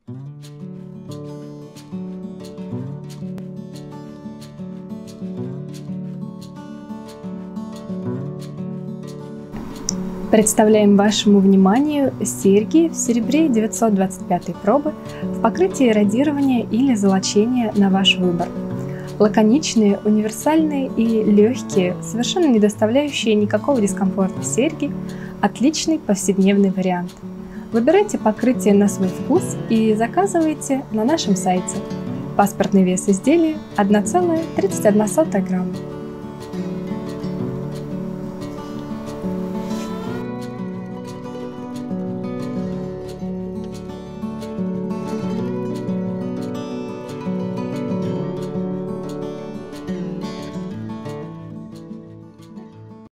Представляем вашему вниманию серьги в серебре 925 пробы в покрытии радирования или золочения на ваш выбор. Лаконичные, универсальные и легкие, совершенно не доставляющие никакого дискомфорта серьги – отличный повседневный вариант. Выбирайте покрытие на свой вкус и заказывайте на нашем сайте. Паспортный вес изделия – 1,31 грамма.